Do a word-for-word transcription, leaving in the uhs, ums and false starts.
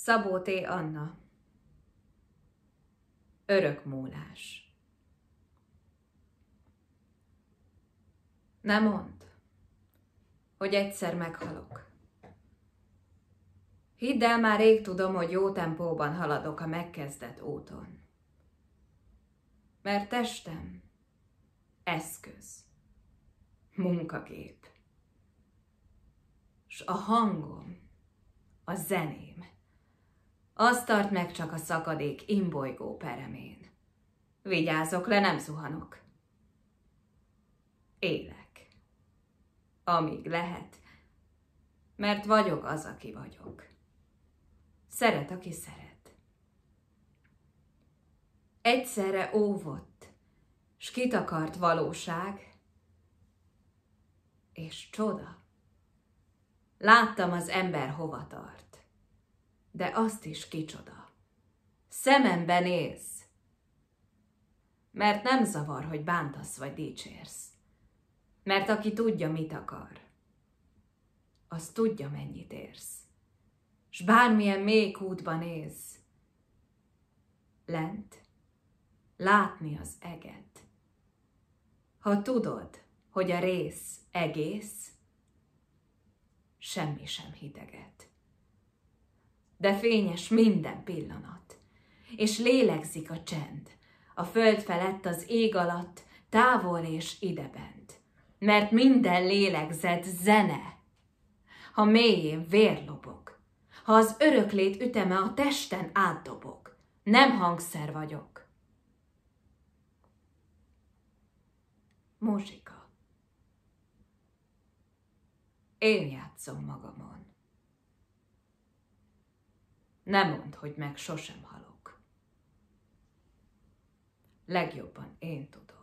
Szabó T. Anna. Örökmúlás. Ne mondd, hogy egyszer meghalok. Hidd el, már rég tudom, hogy jó tempóban haladok a megkezdett úton. Mert testem eszköz, munkagép, s a hangom, a zeném, az tart meg csak a szakadék imbolygó peremén. Vigyázok le, nem zuhanok. Élek, amíg lehet, mert vagyok az, aki vagyok. Szeret, aki szeret. Egyszerre óvott, s kitakart valóság, és csoda. Láttam, az ember hova tart, de azt is kicsoda. Szemembe néz, mert nem zavar, hogy bántasz vagy dicsérsz, mert aki tudja, mit akar, az tudja, mennyit érsz. S bármilyen mély kútba néz, lent látni az eget. Ha tudod, hogy a rész egész, semmi sem hideget. De fényes minden pillanat, és lélegzik a csend, a föld felett, az ég alatt, távol és idebent, mert minden lélegzet zene, ha mélyén vér lobog, ha az öröklét üteme a testen átdobog, nem hangszer vagyok. Muzsika. Én játszom magamon. Ne mondd, hogy meg sosem halok. Legjobban én tudom.